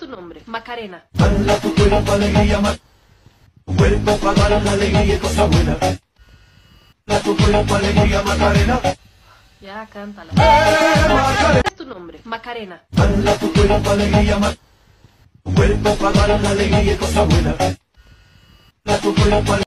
tu nombre? Macarena. Dala tu cuerpo alegría, cuerpo para dar la alegría y cosa buena. Dala tu cuerpo alegría, Macarena. Ya, cántala. Macarena. ¿Cuál es tu nombre? Macarena. Dala tu cuerpo alegría, cuerpo para dar la alegría y cosa buena. Dala tu cuerpo